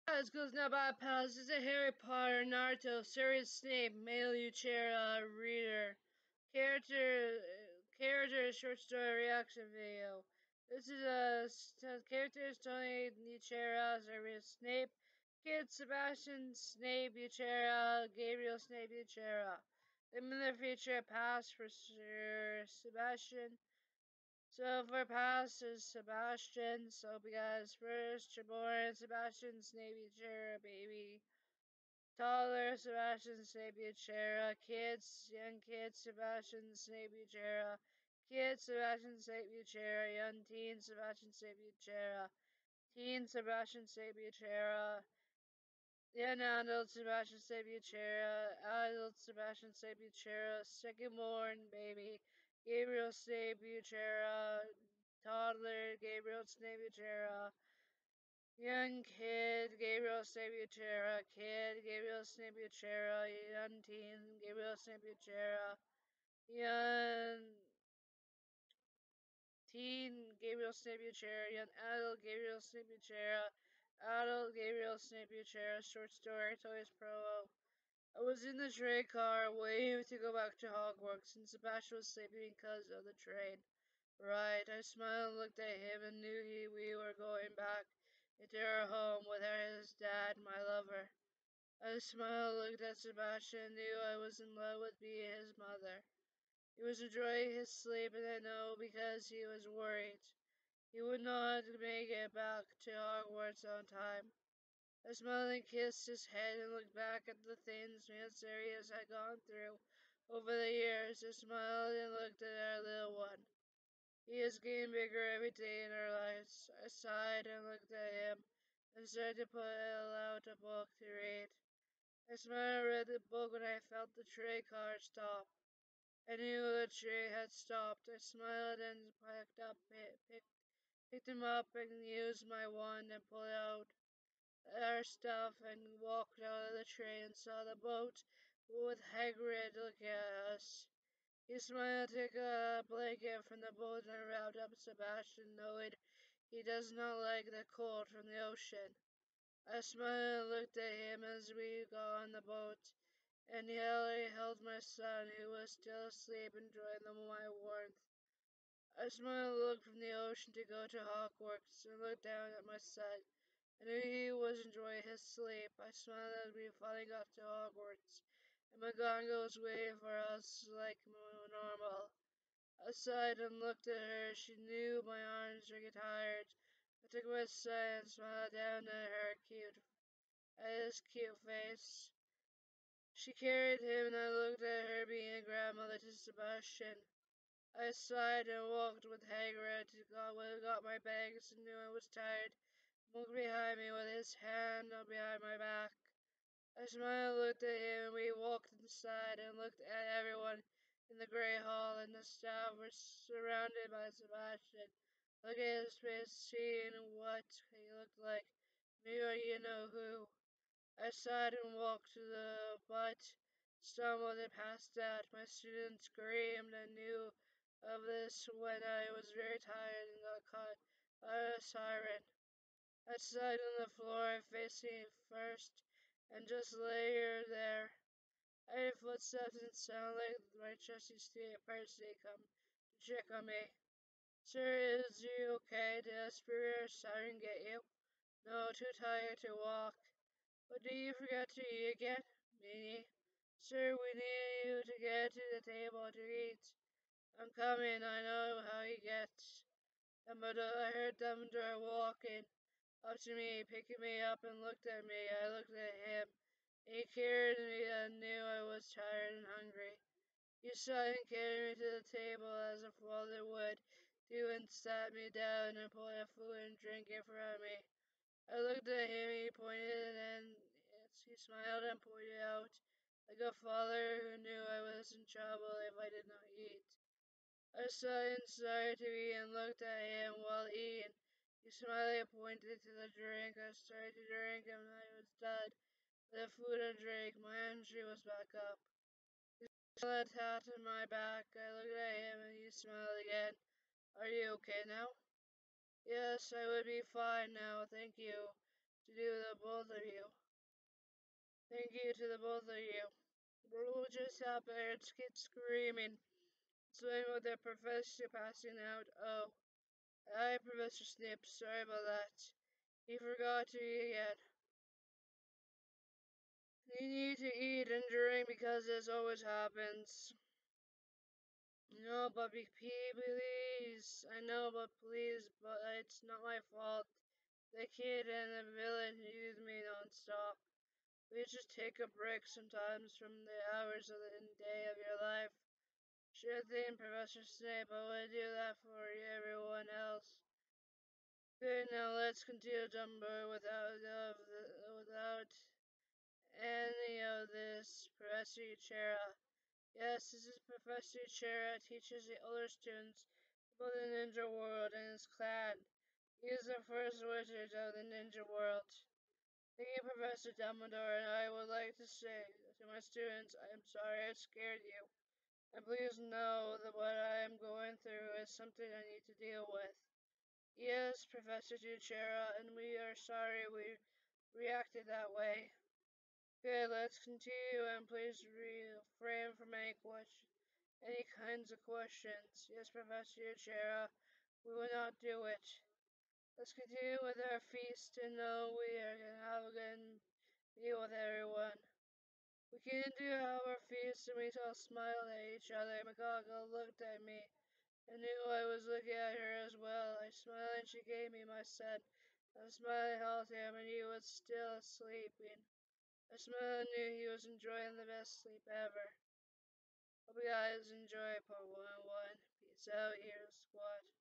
Guys, goes now by pals. This is a Harry Potter, Naruto, Severus Snape, male Uchiha reader. Character short story reaction video. This is characters Tony Uchiha, Severus Snape, kid Sebastian Snape Uchiha, Gabriel Snape Uchiha. Them in the future past for Sir Sebastian. So for past is Sebastian. So because first you're born Sebastian Snape Uchiha, baby. Toddler Sebastian Snape Uchiha. Kids, young kids Sebastian Snape Uchiha. Kids Sebastian Snape Uchiha. Young teen Sebastian Snape Uchiha. Teen Sebastian Snape Uchiha. Young adult Sebastian Snape Uchiha. Adult Sebastian Snape Uchiha. Second born baby Gabriel Snape Uchiha. Toddler Gabriel Snape Uchiha. Young kid Gabriel Snape Uchiha. Kid Gabriel Snape Uchiha. Young teen Gabriel Snape Uchiha. Young teen Gabriel Snape Uchiha. Young adult Gabriel Snape Uchiha. Adult Gabriel Snape Uchiha. Short story Toys Pro. I was in the train car waiting to go back to Hogwarts, and Sebastian was sleeping because of the train. Right, I smiled and looked at him and knew we were going back into our home without his dad, my lover. I smiled and looked at Sebastian and knew I was in love with being his mother. He was enjoying his sleep, and I know because he was worried. He would not make it back to Hogwarts on time. I smiled and kissed his head and looked back at the things me and Sirius had gone through over the years. I smiled and looked at our little one. He is getting bigger every day in our lives. I sighed and looked at him and started to pull out a book to read. I smiled and read the book when I felt the train car stop. I knew the train had stopped. I smiled and picked him up and used my wand and pulled out our stuff and walked out of the train and saw the boat with Hagrid looking at us. He smiled, took a blanket from the boat and wrapped up Sebastian, knowing he does not like the cold from the ocean. I smiled and looked at him as we got on the boat, and he held my son, who was still asleep, enjoying my warmth. I smiled and looked from the ocean to go to Hogwarts, and looked down at my son. I knew he was enjoying his sleep. I smiled as we finally got to Hogwarts, and McGonagall was waiting for us like normal. I sighed and looked at her. She knew my arms were getting tired. I took my son and smiled down at his cute face. She carried him, and I looked at her being a grandmother to Sebastian. I sighed and walked with Hagrid to got my bags and knew I was tired. Walked behind me with his hand behind my back. I smiled and looked at him, and we walked inside and looked at everyone in the great hall, and the staff were surrounded by Sebastian. Look at his face, seeing what he looked like. Me or you know who. I sighed and walked to the but stumbled and passed out. My students screamed and knew of this when I was very tired and got caught by a siren. I sat on the floor facing first and just lay there. I heard footsteps and sounded like my trusty student Percy come to check on me. Sir, is you okay? Did a spirit siren get you? No, too tired to walk. But did you forget to eat again? Me? Sir, we need you to get to the table to eat. I'm coming, I know how he gets. Dumbledore, I heard Dumbledore walking up to me, picking me up and looked at me. I looked at him. He carried me and knew I was tired and hungry. He saw and carried me to the table as a father would do and sat me down and put a food and drink in front of me. I looked at him, he pointed and he smiled and pointed out like a father who knew I was in trouble if I did not eat. I sat and started to eat and looked at him while eating. He smiled and pointed to the drink. I started to drink and when I was done with the food and drink, my energy was back up. He smiled and tapped my back. I looked at him and he smiled again. Are you okay now? Yes, I would be fine now, thank you. to do the both of you. Thank you to the both of you. We'll just help parents kids screaming, swaying with their professor passing out. Oh, hi, Professor Snape. Sorry about that. You forgot to eat yet. You need to eat and drink because this always happens. No, but please. I know, but please, but it's not my fault. The kid and the villain use me non-stop. Please just take a break sometimes from the hours of the day of your life. Sure thing, Professor Snape. I would do that for everyone else. Good, now let's continue Dumbledore without any of this, Professor Uchiha. Yes, this is Professor Uchiha, teaches the older students about the ninja world and his clan. He is the first wizard of the ninja world. Thank you, Professor Dumbledore, and I would like to say to my students, I am sorry I scared you. And please know that what I am going through is something I need to deal with. Yes, Professor Uchiha, and we are sorry we reacted that way. Good, let's continue, and please refrain from any kinds of questions. Yes, Professor Uchiha, we will not do it. Let's continue with our feast and know we are going to have a good meal with everyone. We came to our feast and we all smiled at each other. McGonagall looked at me and knew I was looking at her as well. I smiled and she gave me my son. I smiled and held him and he was still sleeping. I smiled and knew he was enjoying the best sleep ever. Hope you guys enjoy part 101. Peace out, here, squad.